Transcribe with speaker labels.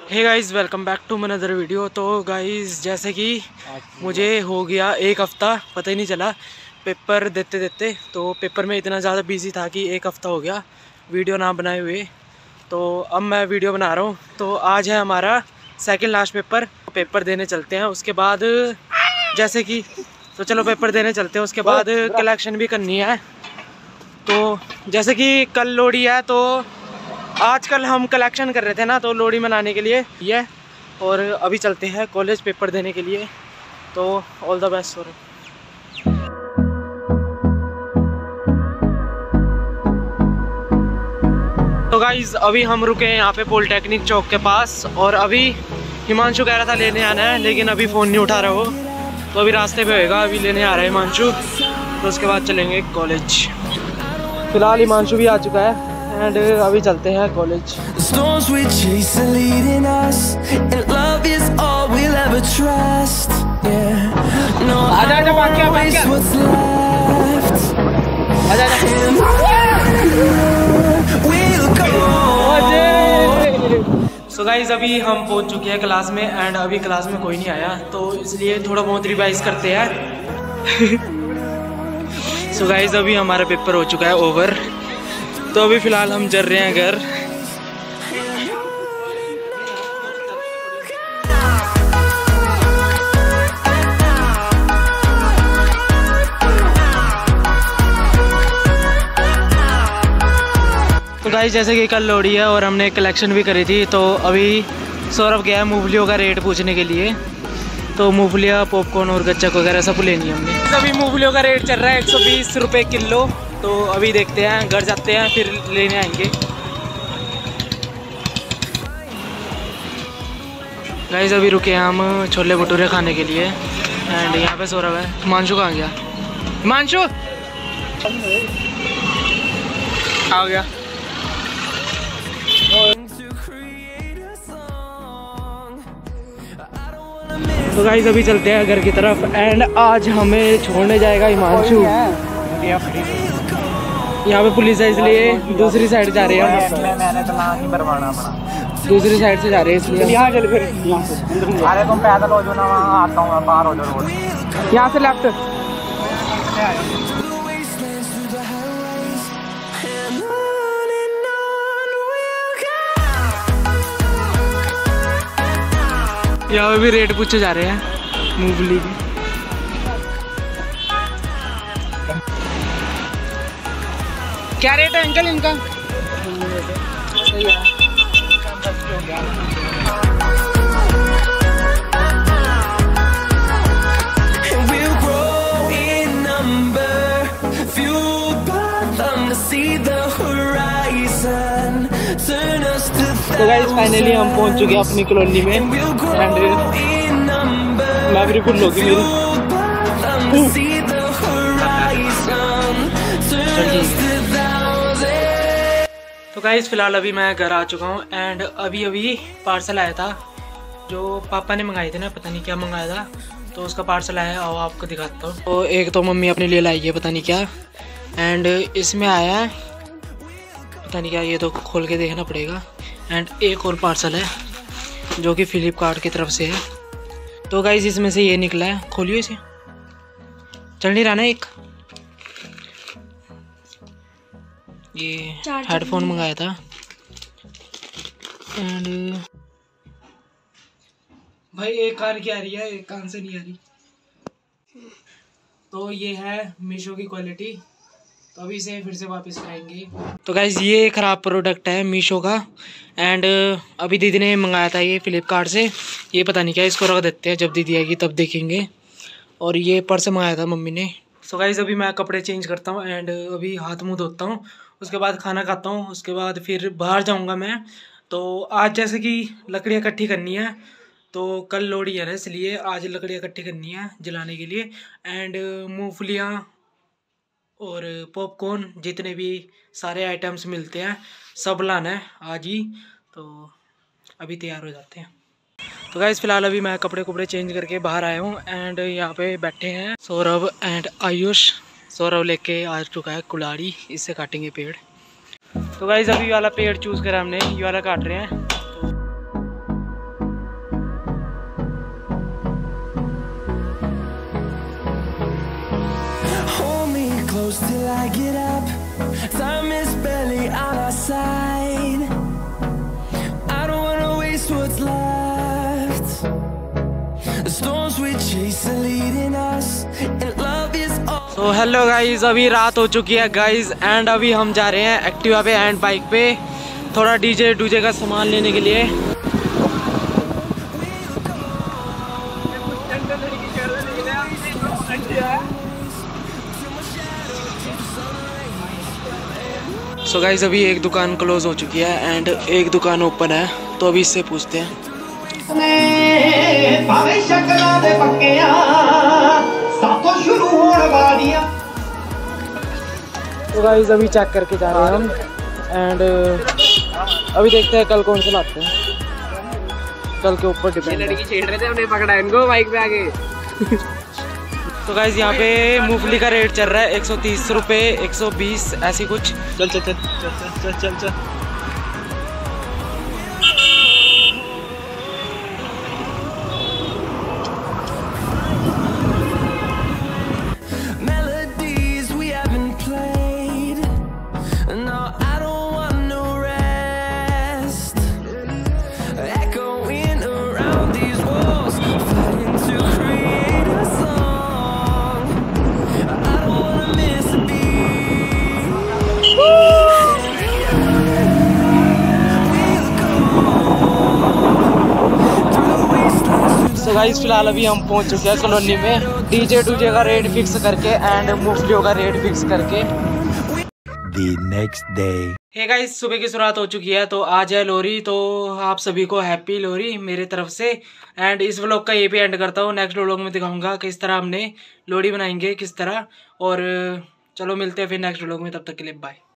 Speaker 1: Hey guys, welcome back to another video. तो guys, जैसे कि मुझे हो गया एक हफ़्ता, पता ही नहीं चला पेपर देते देते। तो पेपर में इतना ज़्यादा बिजी था कि एक हफ़्ता हो गया वीडियो ना बनाए हुए। तो अब मैं वीडियो बना रहा हूँ। तो आज है हमारा सेकंड लास्ट पेपर देने चलते हैं। उसके बाद जैसे कि तो चलो पेपर देने चलते हैं। उसके बाद कलेक्शन भी करनी है। तो जैसे कि कल लोहड़ी है, तो आजकल हम कलेक्शन कर रहे थे ना, तो लोहड़ी मनाने के लिए ये, और अभी चलते हैं कॉलेज पेपर देने के लिए। तो ऑल द बेस्ट। सॉरी। तो गाइज, अभी हम रुके हैं यहाँ पे पॉलिटेक्निक चौक के पास, और अभी हिमांशु कह रहा था लेने आना है, लेकिन अभी फ़ोन नहीं उठा रहा वो। तो अभी रास्ते पे होएगा, अभी लेने आ रहा है हिमांशु। तो उसके बाद चलेंगे कॉलेज। फिलहाल हिमांशु भी आ चुका है एंड अभी चलते हैं कॉलेज। सो गाइज, अभी हम पहुंच चुके हैं क्लास में एंड अभी क्लास में कोई नहीं आया, तो इसलिए थोड़ा बहुत रिवाइज करते हैं। सो गाइज, अभी हमारा पेपर हो चुका है ओवर। तो अभी फ़िलहाल हम चल रहे हैं घर। तो गाइस, जैसे कि कल लोहड़ी है और हमने कलेक्शन भी करी थी, तो अभी सौरभ गया है मूंगफलियों का रेट पूछने के लिए। तो मूंगफलियाँ, पॉपकॉर्न और गच्चक वगैरह सब लेनी है हमने। अभी मूंगफलियों का रेट चल रहा है 120 रुपये किलो। तो अभी देखते हैं, घर जाते हैं फिर लेने आएंगे। गाइस, अभी रुके हैं हम छोले भटूरे खाने के लिए एंड यहाँ पे सौरभ है। हिमांशु कहाँ गया? हिमांशु आ गया। तो गाइस, अभी चलते हैं घर की तरफ एंड आज हमें छोड़ने जाएगा हिमांशु। यहाँ पे पुलिस है, इसलिए दूसरी साइड जा रहे हैं। दूसरी साइड से जा रहे हैं, इसलिए यहाँ चल फिर। अरे तुम पैदल हो जो ना, वहाँ आता हूँ, पार हो जाओ रोड। यहाँ से लेफ्ट। यहाँ पे भी रेट पूछे जा रहे हैं मूंगफली की। क्या रेट है अंकल इनका? सही है। तो गाइस, फाइनली हम पहुंच चुके हैं अपनी कॉलोनी में एंड मैं भी फुल होगी मेरी। तो गाइस, फिलहाल अभी मैं घर आ चुका हूँ एंड अभी पार्सल आया था जो पापा ने मंगाए थे ना, पता नहीं क्या मंगाया था। तो उसका पार्सल आया है, आओ आपको दिखाता हूँ। तो एक तो मम्मी अपने लिए लाई है, पता नहीं क्या, एंड इसमें आया है पता नहीं क्या, ये तो खोल के देखना पड़ेगा। एंड एक और पार्सल है जो कि फ्लिपकार्ट की तरफ से है। तो गाइस, इसमें से ये निकला है, खोलियो इसे। चल नहीं रहा ना। एक ये हेडफोन मंगाया था एंड भाई एक कान की आ रही है, एक कान से नहीं आ रही। तो ये है मीशो की क्वालिटी। तो अभी इसे फिर से वापस कराएंगे। तो गाइस, ये ख़राब प्रोडक्ट है मीशो का एंड अभी दीदी ने मंगाया था ये फ्लिपकार्ट से। ये पता नहीं क्या, इसको रख देते हैं, जब दीदी आएगी तब देखेंगे। और ये पर्स मंगाया था मम्मी ने। सो गाइस, अभी मैं कपड़े चेंज करता हूँ एंड अभी हाथ मुँह धोता हूँ। उसके बाद खाना खाता हूँ, उसके बाद फिर बाहर जाऊँगा मैं। तो आज जैसे कि लकड़ियाँ इकट्ठी करनी है, तो कल लोहड़ी है ना, इसलिए आज लकड़ियाँ इकट्ठी करनी है जलाने के लिए। एंड मूँगफलियाँ और पॉपकॉर्न, जितने भी सारे आइटम्स मिलते हैं सब लाना है आज ही। तो अभी तैयार हो जाते हैं। तो गाइस, फिलहाल अभी मैं कपड़े चेंज करके बाहर आया हूँ एंड यहाँ पे बैठे हैं सौरभ एंड आयुष। सौरभ लेके आ चुका है कुल्हाड़ी, इससे काटेंगे पेड़। तो गाइस, अभी वाला पेड़ चूज़ करा हमने, ये वाला काट रहे हैं।
Speaker 2: close till I get up. Time is barely on our side. I don't wanna waste what's left. The storms we chase are leading us, and love is all.
Speaker 1: तो हेलो गाइज, अभी रात हो चुकी है गाइज एंड अभी हम जा रहे हैं एक्टिवा पे एंड बाइक पे थोड़ा डीजे डूजे का सामान लेने के लिए। सो गाइज अभी एक दुकान क्लोज हो चुकी है एंड एक दुकान ओपन है, तो अभी इससे पूछते हैं। तो गाइज अभी चेक करके जा रहे हैं हम एंड अभी देखते हैं कल कौन से लाते हैं, कल के ऊपर डिपेंड। लड़की छेड़ रहे थे, उन्हें पकड़ा इनको बाइक पे आगे। तो गाइज यहाँ पे मूंगफली का रेट चल रहा है 130 रुपये, 120 ऐसी कुछ। चल चल चल चल चल चल चल। तो गाइस फिलहाल अभी हम पहुंच चुके हैं कॉलोनी में, डीजे डूजे का रेट फिक्स करके एंड मूंगफलियों का रेट फिक्स करके।
Speaker 2: The next day.
Speaker 1: हे गाइस, सुबह की शुरुआत हो चुकी है, तो आज है लोहरी, तो आप सभी को हैप्पी लोहरी मेरे तरफ से। एंड इस व्लॉग का ये भी एंड करता हूँ, नेक्स्ट व्लॉग में दिखाऊंगा किस तरह हमने लोहरी बनाएंगे किस तरह। और चलो मिलते हैं फिर नेक्स्ट व्लॉग में, तब तक के लिए बाय।